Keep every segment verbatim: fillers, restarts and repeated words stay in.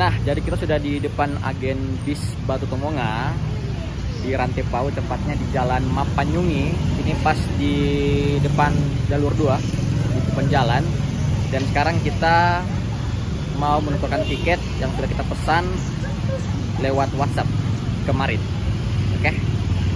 Nah, jadi kita sudah di depan agen bis Batu Tomonga di Rantepao, tepatnya di Jalan Mapanyungi. Ini pas di depan jalur dua, di depan jalan. Dan sekarang kita mau menukarkan tiket yang sudah kita pesan lewat WhatsApp kemarin. Oke. Okay?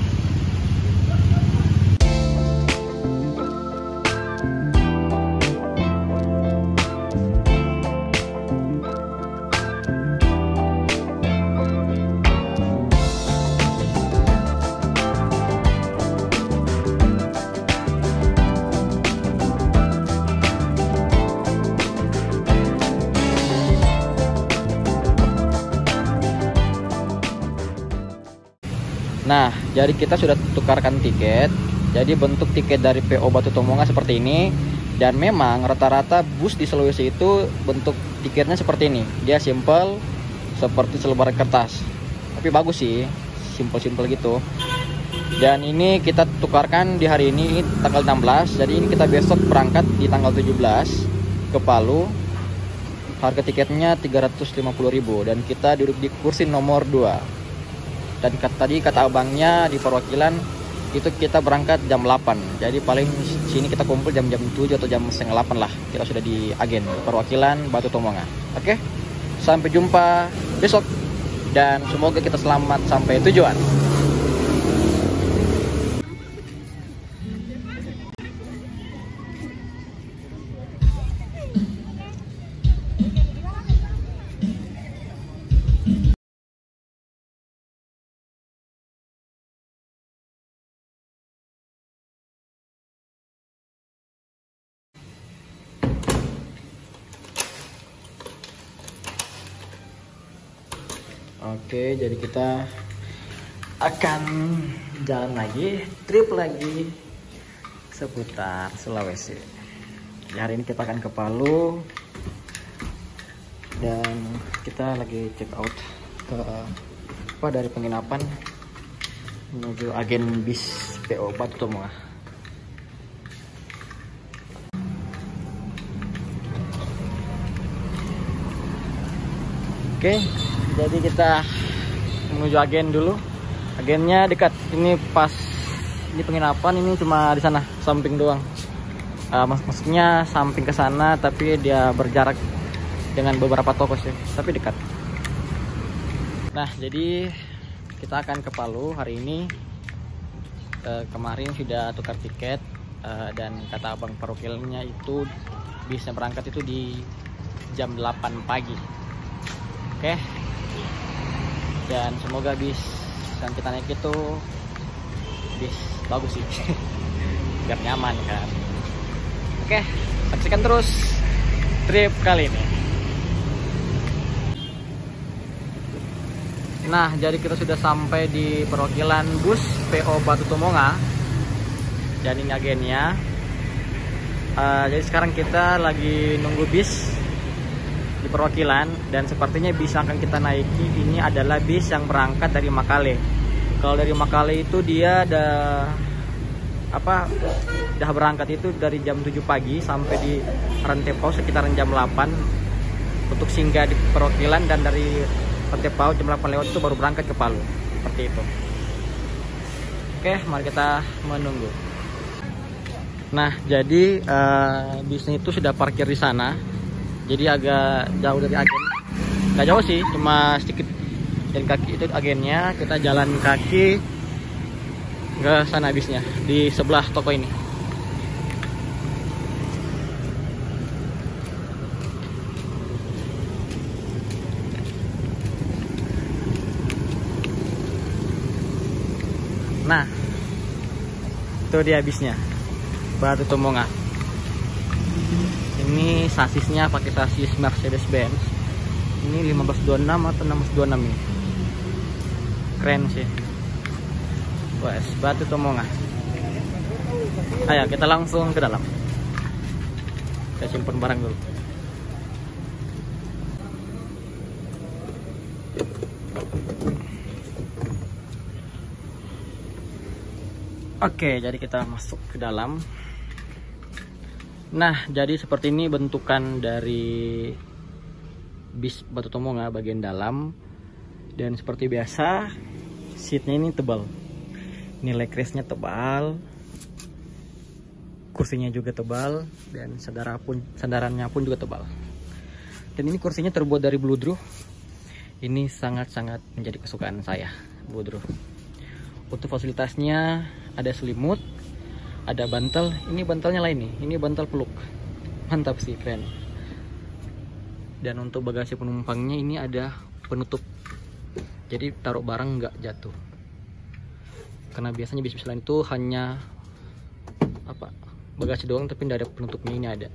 Nah, jadi kita sudah tukarkan tiket. Jadi bentuk tiket dari P O Batu Tomonga seperti ini. Dan memang rata-rata bus di Sulawesi itu bentuk tiketnya seperti ini. Dia simple, seperti selebaran kertas. Tapi bagus sih, simple-simple gitu. Dan ini kita tukarkan di hari ini, tanggal enam belas. Jadi ini kita besok berangkat di tanggal tujuh belas ke Palu. Harga tiketnya tiga ratus lima puluh ribu. Dan kita duduk di kursi nomor dua. Dan kata, tadi kata abangnya di perwakilan itu kita berangkat jam delapan. Jadi paling sini kita kumpul jam-jam tujuh atau jam setengah delapan lah. Kita sudah di agen perwakilan Batu Tomonga. Oke, sampai jumpa besok. Dan semoga kita selamat sampai tujuan. Oke, jadi kita akan jalan lagi, trip lagi seputar Sulawesi. Di hari ini kita akan ke Palu dan kita lagi check out ke apa dari penginapan menuju agen bis P O Batu Tomonga. Oke. Jadi kita menuju agen dulu. Agennya dekat. Ini pas di penginapan ini cuma di sana samping doang. Uh, mak maksudnya samping ke sana tapi dia berjarak dengan beberapa toko sih, tapi dekat. Nah, jadi kita akan ke Palu hari ini. Uh, kemarin sudah tukar tiket uh, dan kata abang perwakilannya itu bisa berangkat itu di jam delapan pagi. Oke. Okay. Dan semoga bis yang kita naik itu bis bagus sih biar nyaman kan. Oke, saksikan terus trip kali ini. Nah, jadi kita sudah sampai di perwakilan bus P O Batu Tomonga. Jadi ini agennya. uh, Jadi sekarang kita lagi nunggu bis di perwakilan, dan sepertinya bis yang akan kita naiki ini adalah bis yang berangkat dari Makale. Kalau dari Makale itu dia ada apa udah berangkat itu dari jam tujuh pagi sampai di Rantepao sekitaran jam delapan untuk singgah di perwakilan, dan dari Rantepao jam delapan lewat itu baru berangkat ke Palu. Seperti itu. Oke, mari kita menunggu. Nah, jadi uh, bisnya itu sudah parkir di sana. Jadi agak jauh dari agen. Nggak jauh sih, cuma sedikit jalan kaki itu agennya. Kita jalan kaki ke sana bisnya, di sebelah toko ini. Nah, itu dia bisnya, Batu Tomonga. Ini sasisnya pakai sasis Mercedes-Benz. Ini lima belas dua puluh enam atau enam belas dua puluh enam ini. Keren sih. Wes, Batu Tomonga. Ayo kita langsung ke dalam. Kita simpan barang dulu. Oke, jadi kita masuk ke dalam. Nah, jadi seperti ini bentukan dari bis Batu Tomonga bagian dalam. Dan seperti biasa, seatnya ini tebal. Ini legrestnya tebal, kursinya juga tebal, dan sandara pun, sandarannya pun juga tebal. Dan ini kursinya terbuat dari Bluedroo. Ini sangat-sangat menjadi kesukaan saya, Bluedroo. Untuk fasilitasnya ada selimut, ada bantal. Ini bantalnya lain nih, ini bantal peluk. Mantap sih, keren. Dan untuk bagasi penumpangnya ini ada penutup, jadi taruh barang nggak jatuh. Karena biasanya bis-bis lain itu hanya apa bagasi doang, tapi nggak ada penutupnya. Ini ada.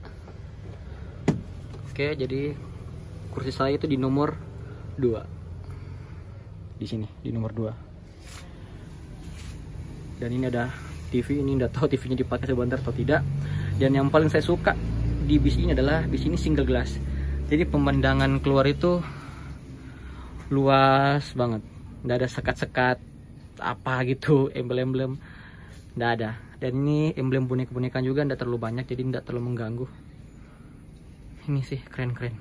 Oke, jadi kursi saya itu di nomor dua. Di sini di nomor dua. Dan ini ada T V. Ini nggak tahu T V-nya dipakai sebentar atau tidak. Dan yang paling saya suka di bis ini adalah bis ini single glass. Jadi pemandangan keluar itu luas banget, nggak ada sekat-sekat apa gitu, embel-emblem nggak ada. Dan ini emblem boneka-bonekaan juga nggak terlalu banyak, jadi nggak terlalu mengganggu. Ini sih keren-keren.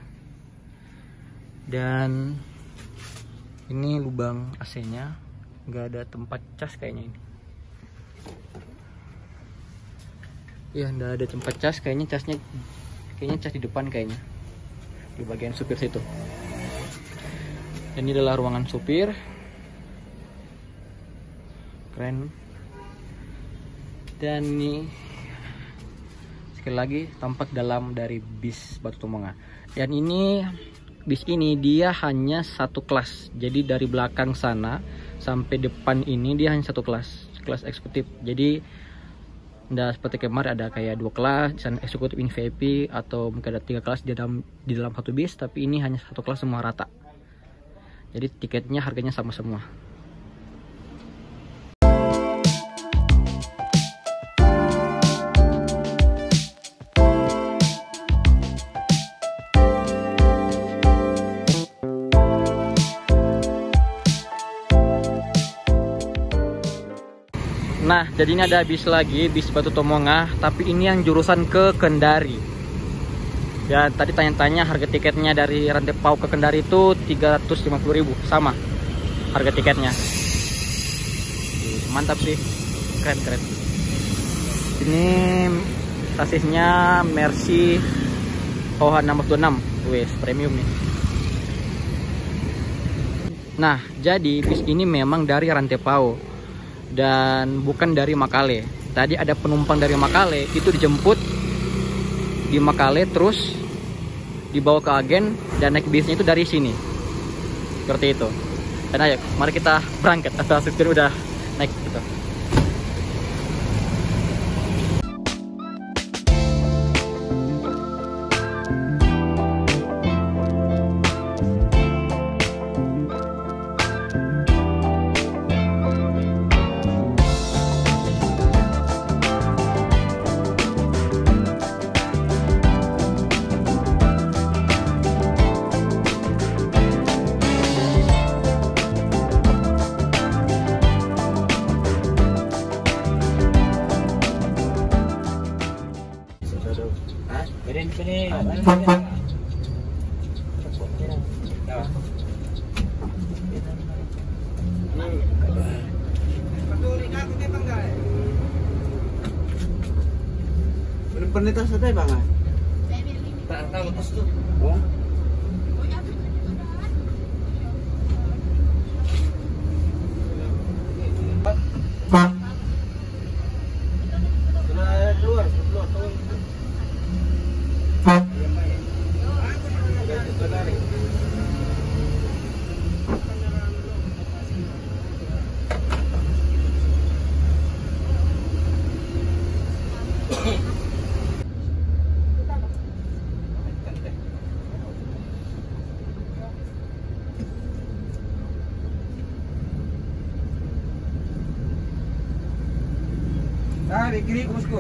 Dan ini lubang A C-nya nggak ada tempat cas kayaknya ini. Ya nggak ada tempat cas, kayaknya casnya kayaknya cas di depan kayaknya, di bagian supir situ. Dan ini adalah ruangan supir. Keren. Dan ini sekali lagi tampak dalam dari bis Batu Tomonga. Dan ini bis ini dia hanya satu kelas. Jadi dari belakang sana sampai depan ini dia hanya satu kelas, kelas eksekutif. Jadi nggak seperti kemarin ada kayak dua kelas, misalnya eksekutif ini V I P, atau mungkin ada tiga kelas di dalam di dalam satu bis. Tapi ini hanya satu kelas semua rata. Jadi tiketnya harganya sama semua. Nah, jadi ini ada bis lagi, bis Batu Tomonga, tapi ini yang jurusan ke Kendari. Dan tadi tanya-tanya harga tiketnya dari Rantepao ke Kendari itu tiga ratus lima puluh ribu, sama harga tiketnya. Mantap sih, keren-keren. Ini sasisnya Mercy O H enam dua enam, wes premium nih. Nah, jadi bis ini memang dari Rantepao dan bukan dari Makale. Tadi ada penumpang dari Makale, itu dijemput di Makale terus dibawa ke agen dan naik bisnya itu dari sini. Seperti itu. Dan ayo, mari kita berangkat. Atau supir udah naik gitu. Penelitian saya bang, tak tahu lepas tu. Oh. Sudah keluar, keluar tahun. Ah, di kiri bosku.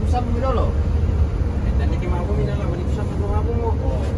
Usap mo dulu. Dan hindi mo minala balik usap mo nga mo.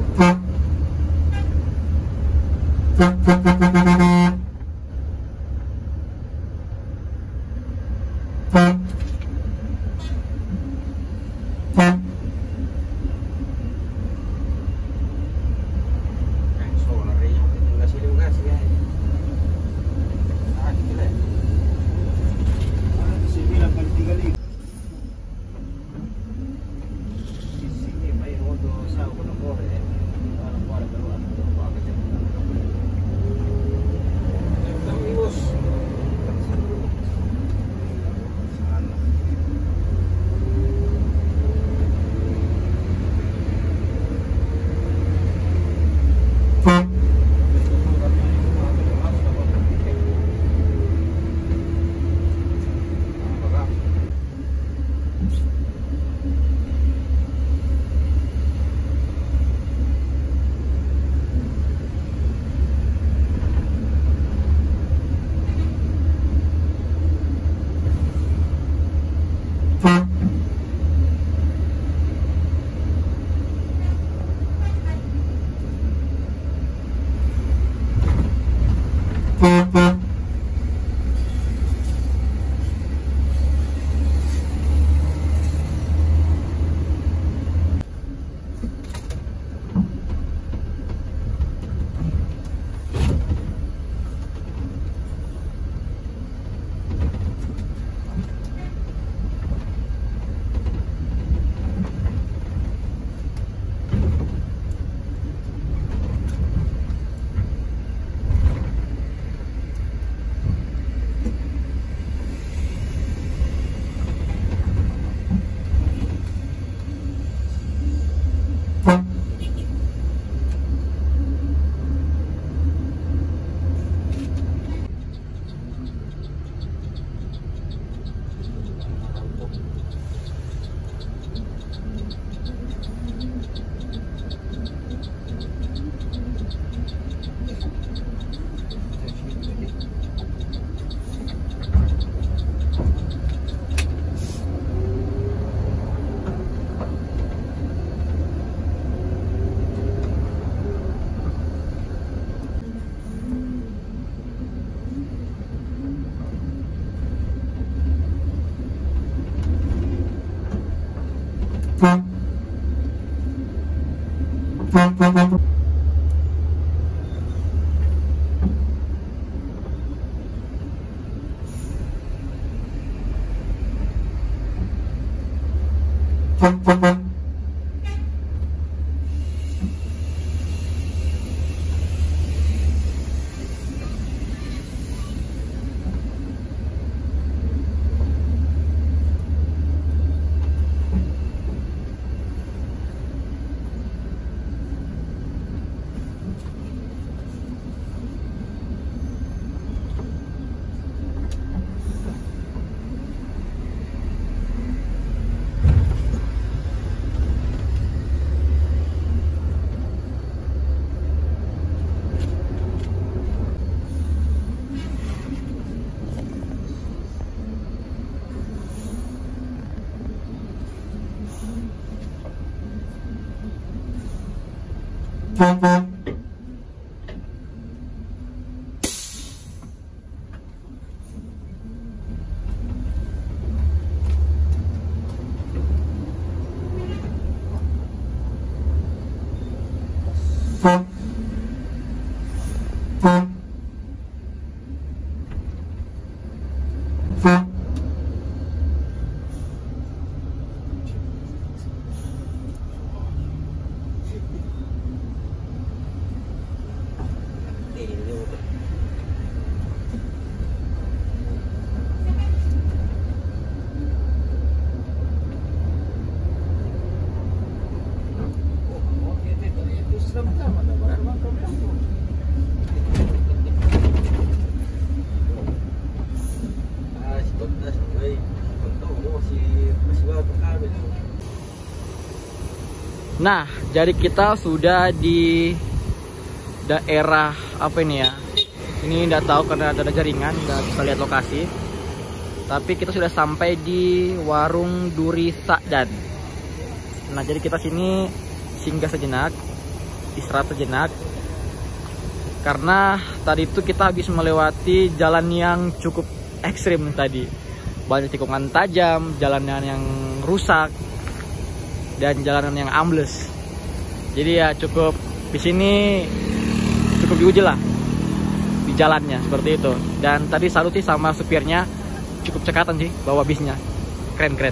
Nah, jadi kita sudah di daerah apa ini ya? Ini nggak tahu karena ada jaringan, nggak bisa lihat lokasi. tapi kita sudah sampai di warung Duri Sakdan. Nah, jadi kita sini singgah sejenak, istirahat sejenak, karena tadi itu kita habis melewati jalan yang cukup ekstrim tadi. Banyak tikungan tajam, jalanan yang rusak, dan jalanan yang ambles. Jadi ya cukup di sini cukup diuji lah di jalannya seperti itu. Dan tadi salut sih sama supirnya, cukup cekatan sih bawa bisnya, keren-keren.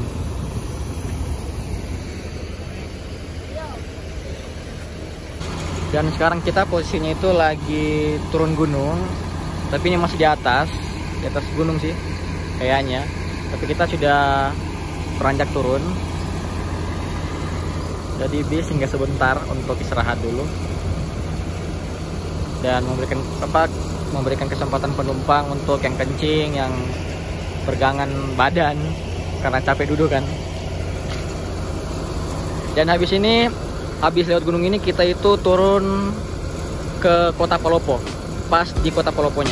Dan sekarang kita posisinya itu lagi turun gunung, tapi ini masih di atas, di atas gunung sih kayaknya. Tapi kita sudah beranjak turun. Jadi bis hingga sebentar untuk istirahat dulu dan memberikan apa memberikan kesempatan penumpang untuk yang kencing, yang pergangan badan karena capek duduk kan. Dan habis ini, habis lewat gunung ini kita itu turun ke Kota Palopo, pas di Kota Paloponya.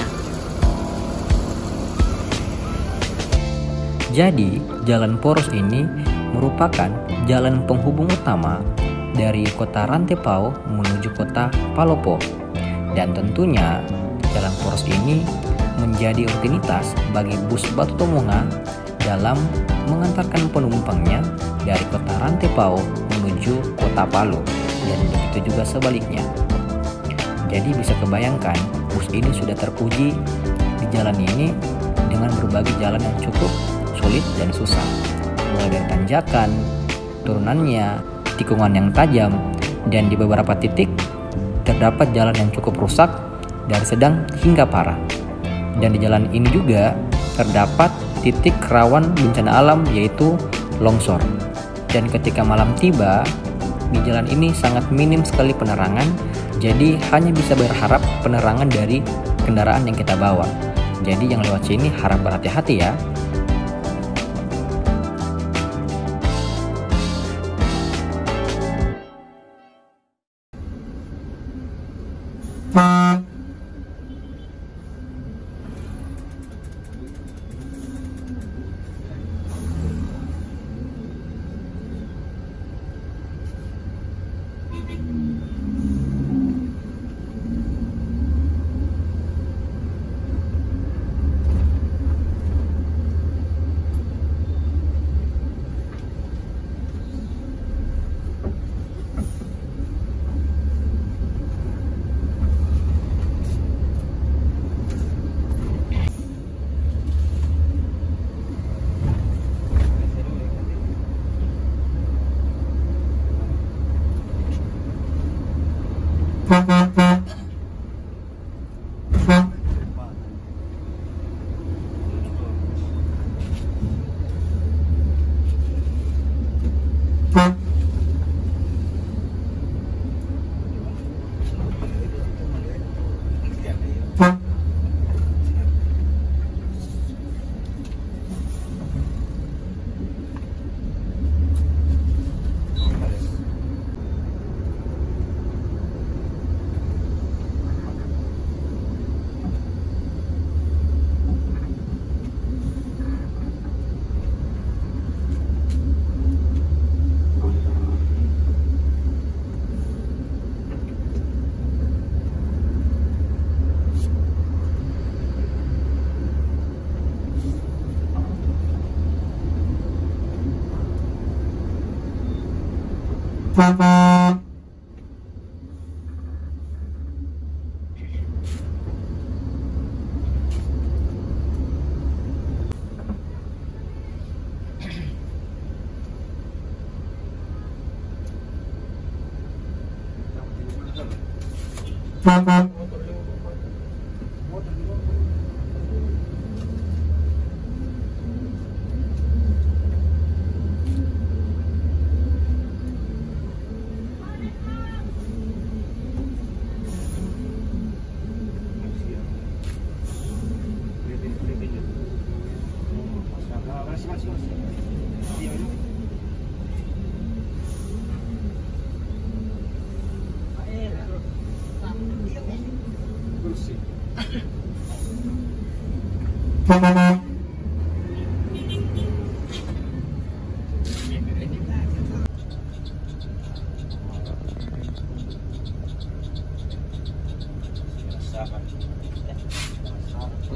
Jadi, jalan poros ini merupakan jalan penghubung utama dari kota Rantepao menuju kota Palopo. Dan tentunya, jalan poros ini menjadi rutinitas bagi bus Batu Tomonga dalam mengantarkan penumpangnya dari kota Rantepao menuju kota Palu, dan begitu juga sebaliknya. Jadi bisa kebayangkan, bus ini sudah teruji di jalan ini dengan berbagai jalan yang cukup sulit dan susah, mulai dari tanjakan, turunannya, tikungan yang tajam, dan di beberapa titik terdapat jalan yang cukup rusak dari sedang hingga parah. Dan di jalan ini juga terdapat titik rawan bencana alam, yaitu longsor. Dan ketika malam tiba, di jalan ini sangat minim sekali penerangan, jadi hanya bisa berharap penerangan dari kendaraan yang kita bawa. Jadi yang lewat sini harap berhati-hati ya.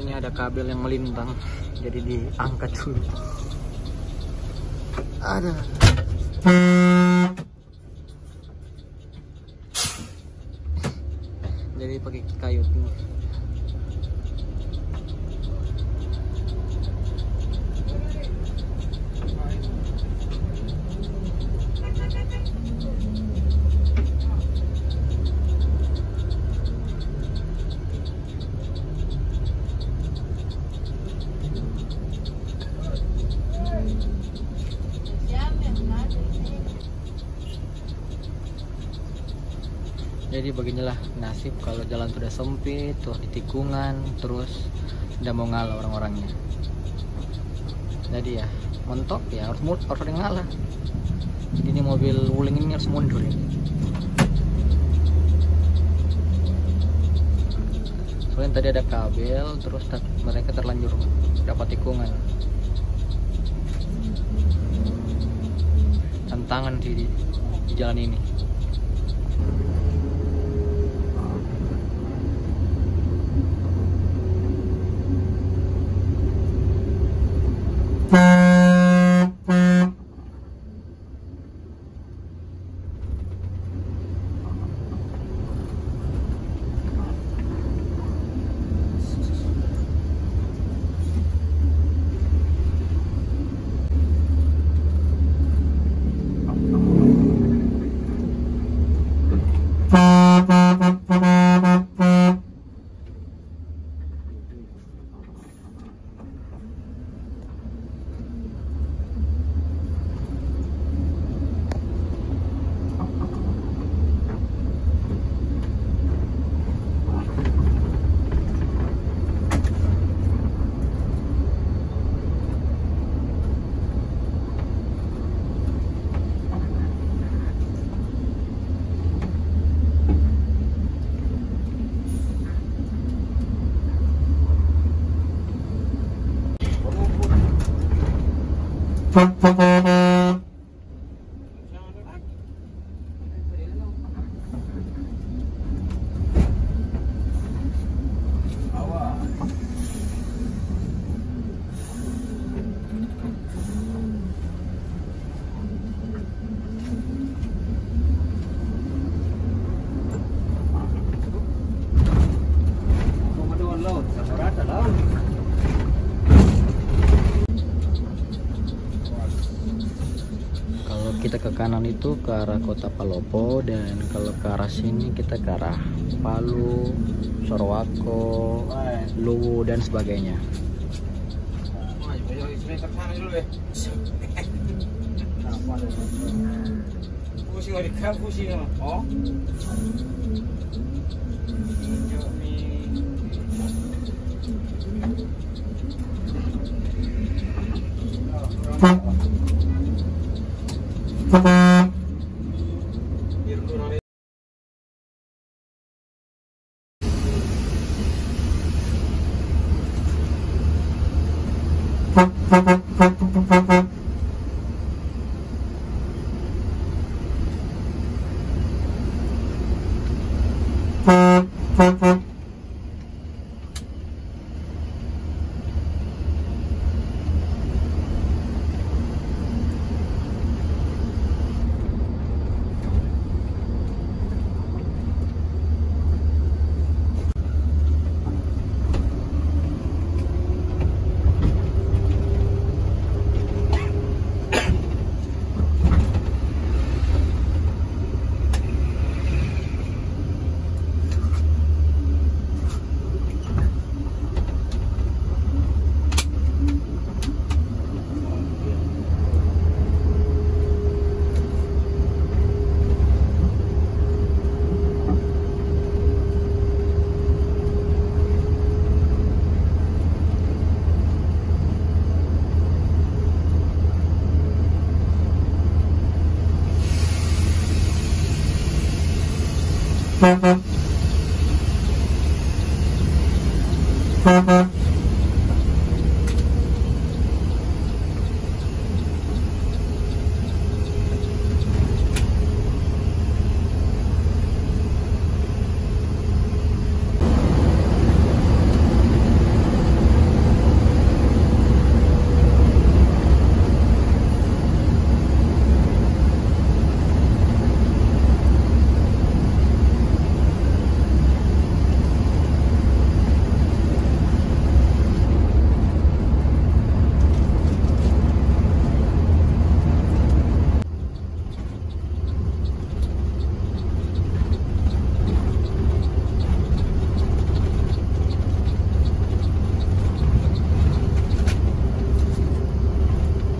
Ini ada kabel yang melintang, jadi diangkat dulu. Ada. Jadi pakai kayu ini. Jadi beginilah nasib kalau jalan sudah sempit, tuh di tikungan, terus udah mau ngalah orang-orangnya. Jadi ya mentok ya harus harus ada yang ngalah. Jadi ini mobil wuling ini harus mundur ini. Soalnya tadi ada kabel, terus mereka terlanjur dapat tikungan. Tantangan sih di, di jalan ini. Kita ke kanan itu ke arah kota Palopo, dan kalau ke arah sini kita ke arah Palu, Sorowako, Luwu dan sebagainya.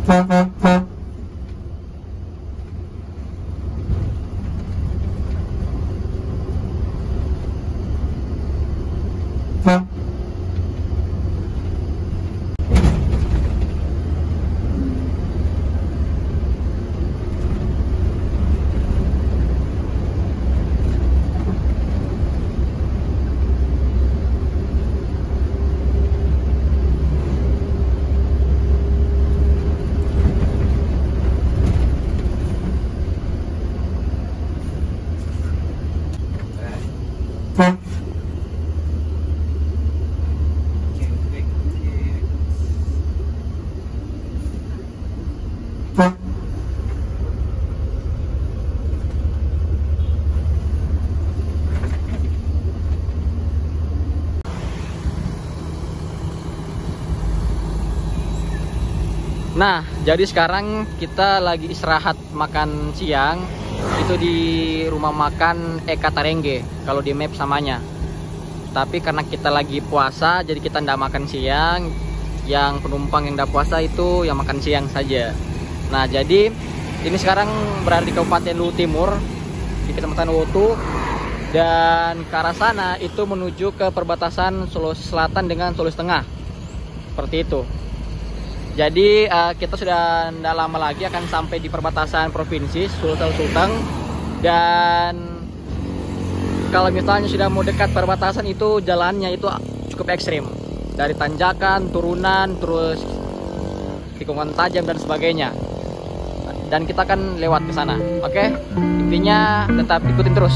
Nah, jadi sekarang kita lagi istirahat makan siang. Itu di rumah makan Eka Tarengge, kalau di map samanya. Tapi karena kita lagi puasa, jadi kita ndak makan siang. Yang penumpang yang ndak puasa itu yang makan siang saja. Nah, jadi ini sekarang berada di Kabupaten Luwu Timur, di Kecamatan Wotu. Dan ke arah sana itu menuju ke perbatasan Sulawesi Selatan dengan Sulawesi Tengah. Seperti itu. Jadi uh, kita sudah tidak lama lagi akan sampai di perbatasan provinsi Sulawesi Selatan. Dan kalau misalnya sudah mau dekat perbatasan itu jalannya itu cukup ekstrim. Dari tanjakan, turunan, terus tikungan tajam dan sebagainya. Dan kita akan lewat ke sana. Oke? Intinya tetap ikutin terus.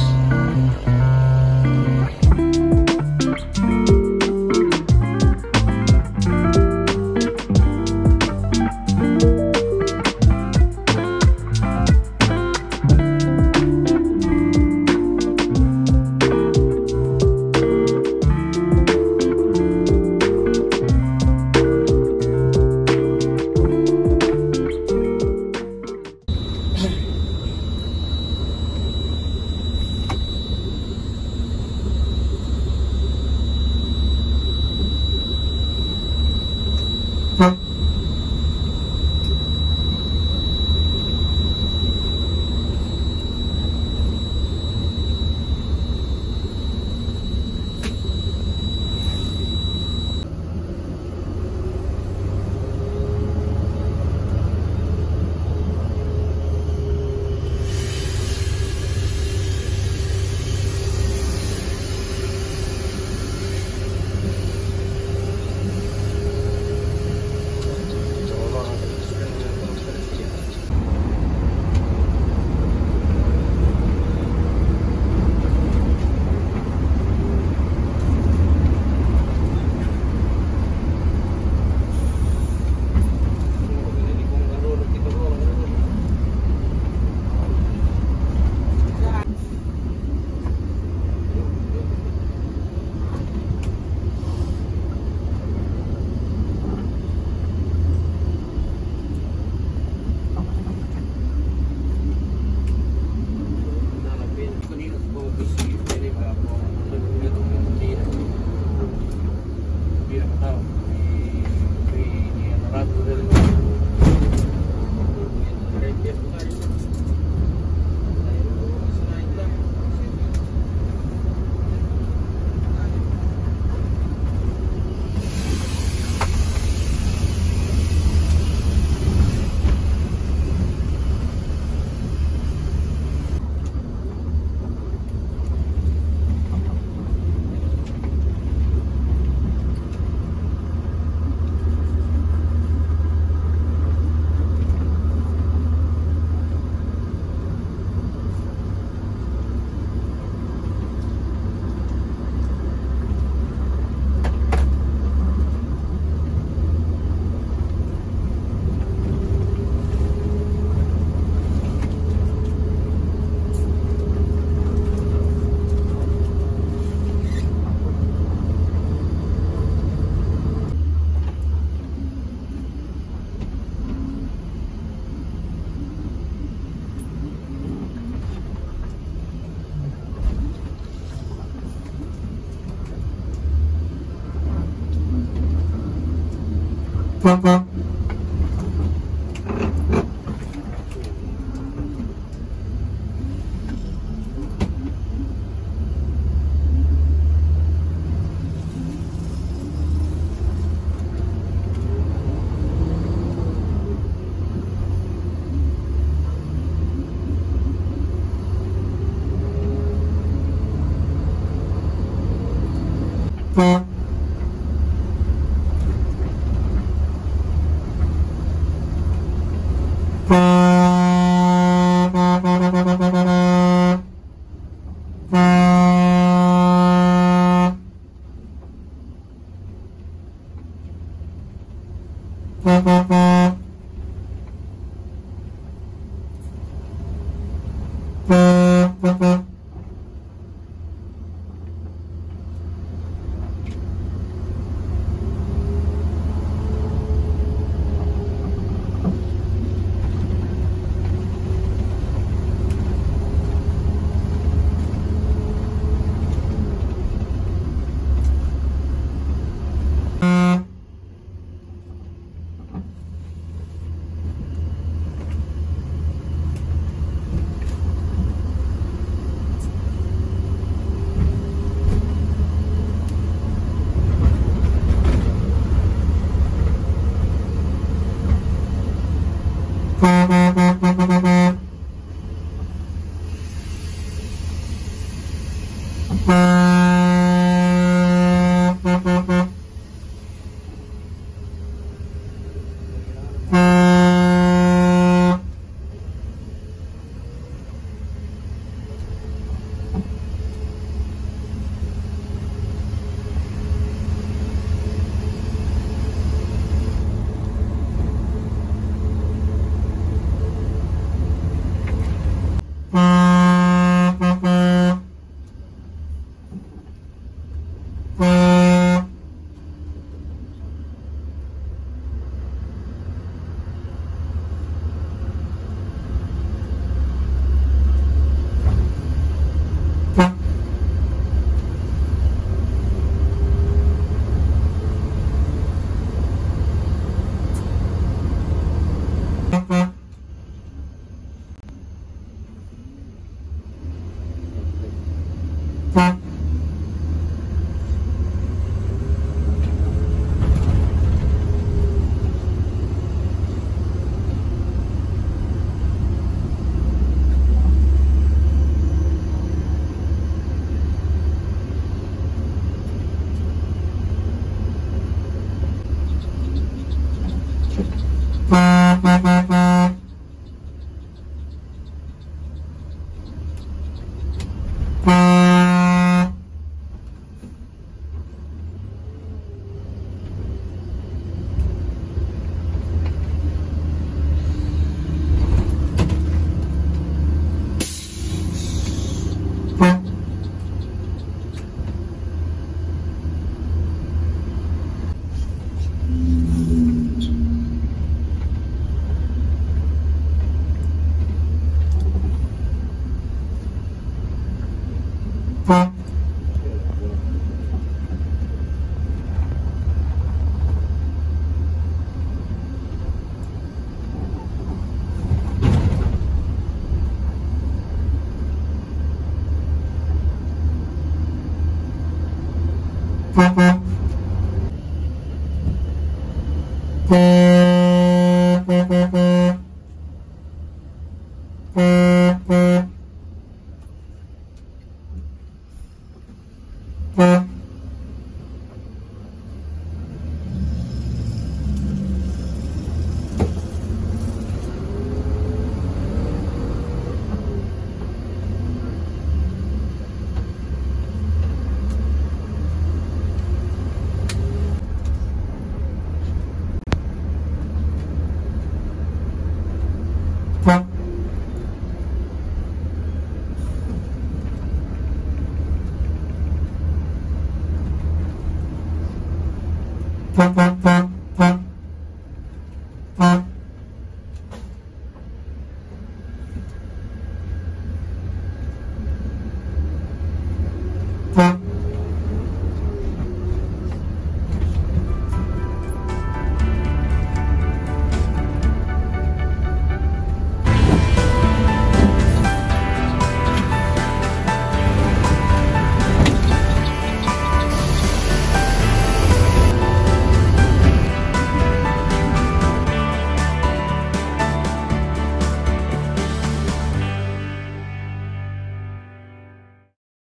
Bye.